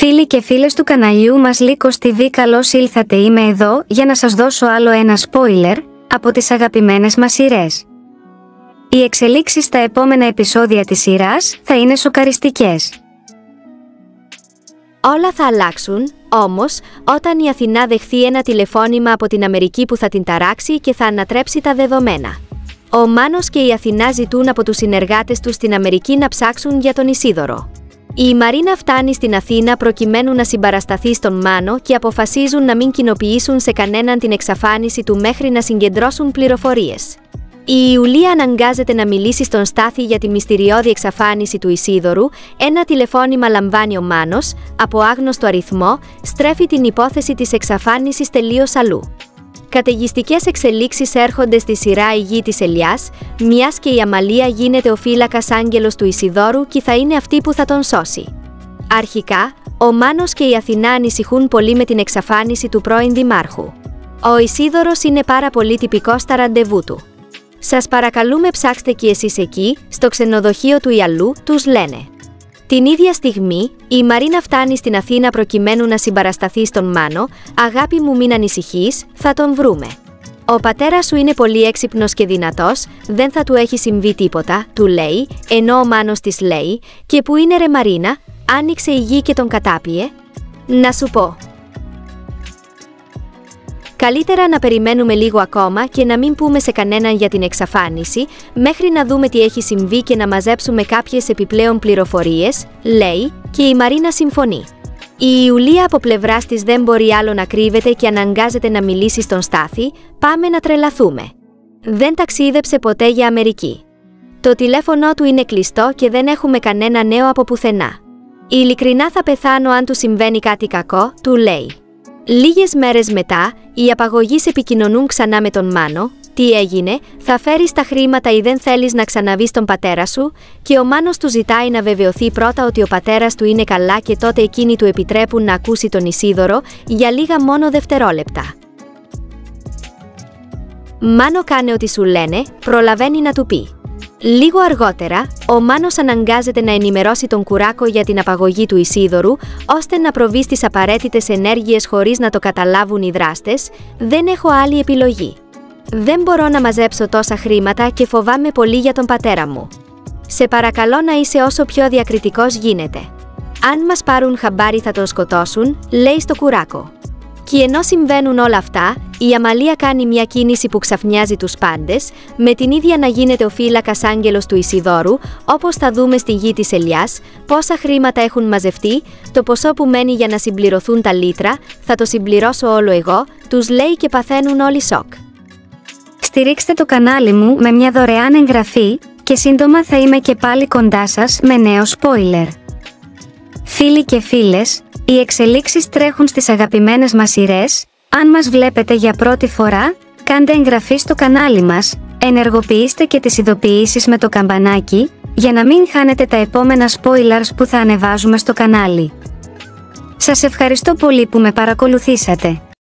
Φίλοι και φίλες του καναλιού μας Λύκος TV, καλώς ήλθατε. Είμαι εδώ για να σας δώσω άλλο ένα spoiler από τις αγαπημένες μας σειρές. Οι εξελίξεις στα επόμενα επεισόδια της σειράς θα είναι σοκαριστικές. Όλα θα αλλάξουν, όμως, όταν η Αθηνά δεχθεί ένα τηλεφώνημα από την Αμερική που θα την ταράξει και θα ανατρέψει τα δεδομένα. Ο Μάνος και η Αθηνά ζητούν από τους συνεργάτες τους στην Αμερική να ψάξουν για τον Ισίδωρο. Η Μαρίνα φτάνει στην Αθήνα προκειμένου να συμπαρασταθεί στον Μάνο και αποφασίζουν να μην κοινοποιήσουν σε κανέναν την εξαφάνιση του μέχρι να συγκεντρώσουν πληροφορίες. Η Ιουλία αναγκάζεται να μιλήσει στον Στάθη για τη μυστηριώδη εξαφάνιση του Ισίδωρου. Ένα τηλεφώνημα λαμβάνει ο Μάνος, από άγνωστο αριθμό, στρέφει την υπόθεση της εξαφάνισης τελείως αλλού. Καταιγιστικές εξελίξεις έρχονται στη σειρά «Η γη της Ελιάς», μιας και η Αμαλία γίνεται ο φύλακας άγγελος του Ισιδώρου και θα είναι αυτή που θα τον σώσει. Αρχικά, ο Μάνος και η Αθηνά ανησυχούν πολύ με την εξαφάνιση του πρώην δημάρχου. Ο Ισίδωρος είναι πάρα πολύ τυπικός στα ραντεβού του. «Σας παρακαλούμε, ψάξτε και εσείς εκεί, στο ξενοδοχείο του ή αλλού», τους λένε. Την ίδια στιγμή, η Μαρίνα φτάνει στην Αθήνα προκειμένου να συμπαρασταθεί στον Μάνο. «Αγάπη μου, μην ανησυχείς, θα τον βρούμε. Ο πατέρας σου είναι πολύ έξυπνος και δυνατός, δεν θα του έχει συμβεί τίποτα», του λέει, ενώ ο Μάνος της λέει «Και που είναι ρε Μαρίνα, άνοιξε η γη και τον κατάπιε? Να σου πω. Καλύτερα να περιμένουμε λίγο ακόμα και να μην πούμε σε κανέναν για την εξαφάνιση, μέχρι να δούμε τι έχει συμβεί και να μαζέψουμε κάποιες επιπλέον πληροφορίες», λέει, και η Μαρίνα συμφωνεί. Η Ιουλία από πλευράς της δεν μπορεί άλλο να κρύβεται και αναγκάζεται να μιλήσει στον Στάθη. «Πάμε να τρελαθούμε. Δεν ταξίδεψε ποτέ για Αμερική. Το τηλέφωνο του είναι κλειστό και δεν έχουμε κανένα νέο από πουθενά. Ειλικρινά θα πεθάνω αν του συμβαίνει κάτι κακό», του λέει. Λίγες μέρες μετά, οι απαγωγείς επικοινωνούν ξανά με τον Μάνο. «Τι έγινε, θα φέρεις τα χρήματα ή δεν θέλεις να ξαναβείς τον πατέρα σου?» Και ο Μάνος του ζητάει να βεβαιωθεί πρώτα ότι ο πατέρας του είναι καλά και τότε εκείνοι του επιτρέπουν να ακούσει τον Ισίδωρο για λίγα μόνο δευτερόλεπτα. «Μάνο, κάνε ό,τι σου λένε», προλαβαίνει να του πει. Λίγο αργότερα, ο Μάνος αναγκάζεται να ενημερώσει τον Κουράκο για την απαγωγή του Ισίδωρου, ώστε να προβεί στις απαραίτητες ενέργειες χωρίς να το καταλάβουν οι δράστες. «Δεν έχω άλλη επιλογή. Δεν μπορώ να μαζέψω τόσα χρήματα και φοβάμαι πολύ για τον πατέρα μου. Σε παρακαλώ να είσαι όσο πιο διακριτικός γίνεται. Αν μας πάρουν χαμπάρι θα τον σκοτώσουν», λέει στο Κουράκο. Και ενώ συμβαίνουν όλα αυτά, η Αμαλία κάνει μια κίνηση που ξαφνιάζει τους πάντες, με την ίδια να γίνεται ο φύλακας άγγελος του Ισιδώρου. «Όπως θα δούμε στη γη της Ελιάς, πόσα χρήματα έχουν μαζευτεί, το ποσό που μένει για να συμπληρωθούν τα λίτρα, θα το συμπληρώσω όλο εγώ», τους λέει και παθαίνουν όλοι σοκ. Στηρίξτε το κανάλι μου με μια δωρεάν εγγραφή και σύντομα θα είμαι και πάλι κοντά σας με νέο spoiler. Φίλοι και φίλες, οι εξελίξεις τρέχουν στις αγαπημένες μας σειρές. Αν μας βλέπετε για πρώτη φορά, κάντε εγγραφή στο κανάλι μας, ενεργοποιήστε και τις ειδοποιήσεις με το καμπανάκι, για να μην χάνετε τα επόμενα spoilers που θα ανεβάζουμε στο κανάλι. Σας ευχαριστώ πολύ που με παρακολουθήσατε.